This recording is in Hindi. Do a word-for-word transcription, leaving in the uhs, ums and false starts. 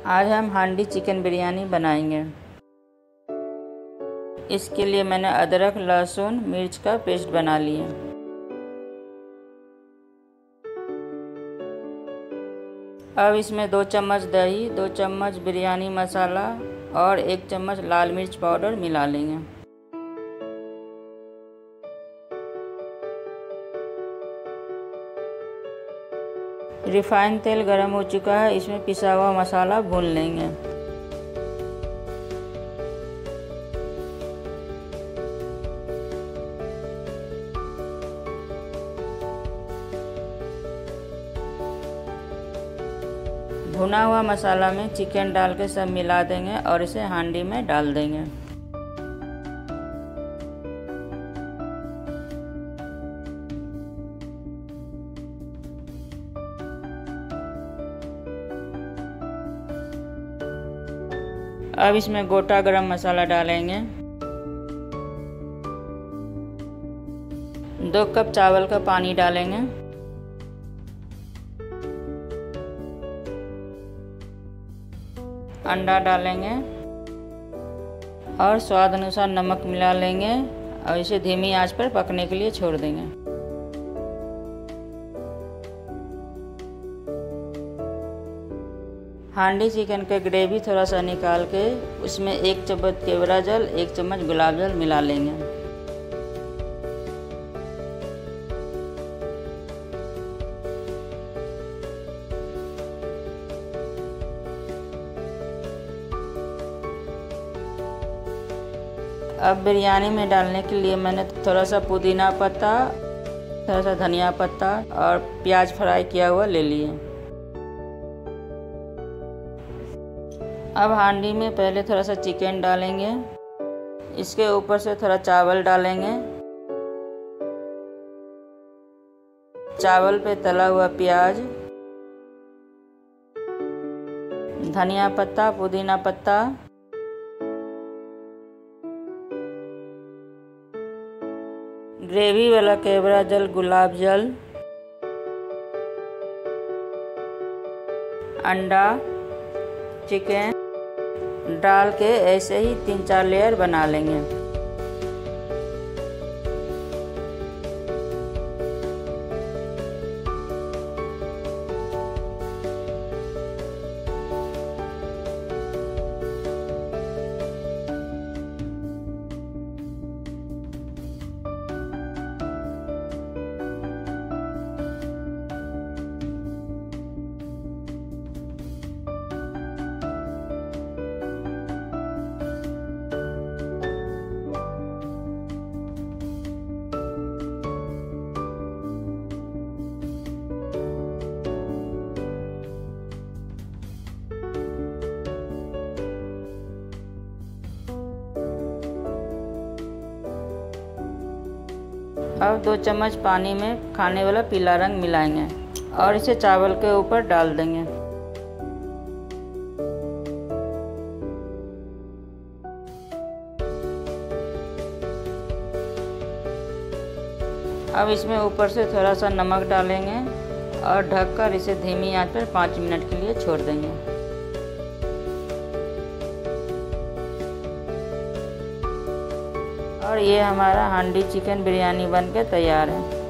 आज हम हांडी चिकन बिरयानी बनाएंगे। इसके लिए मैंने अदरक, लहसुन, मिर्च का पेस्ट बना लिया। अब इसमें दो चम्मच दही, दो चम्मच बिरयानी मसाला और एक चम्मच लाल मिर्च पाउडर मिला लेंगे। रिफाइंड तेल गरम हो चुका है, इसमें पिसा हुआ मसाला भून लेंगे। भुना हुआ मसाला में चिकन डाल के सब मिला देंगे और इसे हांडी में डाल देंगे। अब इसमें गोटा गरम मसाला डालेंगे। दो कप चावल का पानी डालेंगे। अंडा डालेंगे और स्वाद अनुसार नमक मिला लेंगे और इसे धीमी आंच पर पकने के लिए छोड़ देंगे। हांडी चिकन का ग्रेवी थोड़ा सा निकाल के उसमें एक चम्मच केवड़ा जल, एक चम्मच गुलाब जल मिला लेंगे। अब बिरयानी में डालने के लिए मैंने थोड़ा सा पुदीना पत्ता, थोड़ा सा धनिया पत्ता और प्याज फ्राई किया हुआ ले लिए। अब हांडी में पहले थोड़ा सा चिकन डालेंगे, इसके ऊपर से थोड़ा चावल डालेंगे। चावल पे तला हुआ प्याज, धनिया पत्ता, पुदीना पत्ता, ग्रेवी वाला केवड़ा जल, गुलाब जल, अंडा, चिकन डाल के ऐसे ही तीन चार लेयर बना लेंगे। अब दो चम्मच पानी में खाने वाला पीला रंग मिलाएंगे और इसे चावल के ऊपर डाल देंगे। अब इसमें ऊपर से थोड़ा सा नमक डालेंगे और ढककर इसे धीमी आंच पर पाँच मिनट के लिए छोड़ देंगे। और ये हमारा हांडी चिकन बिरयानी बनके तैयार है।